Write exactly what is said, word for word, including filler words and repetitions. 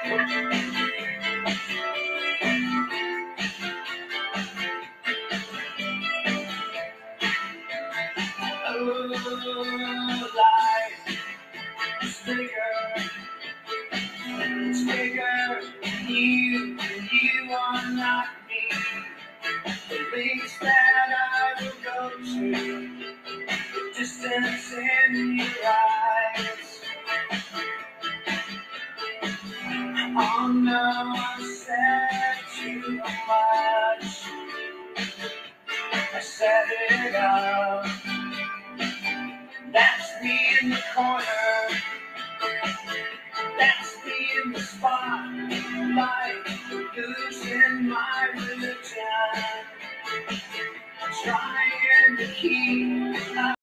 Oh, life is bigger, it's bigger than you, and you are not me. The links that I will go to, the distance in your eyes. Oh no, I said too much, I set it up. That's me in the corner, that's me in the spotlight, losing my religion, trying to keep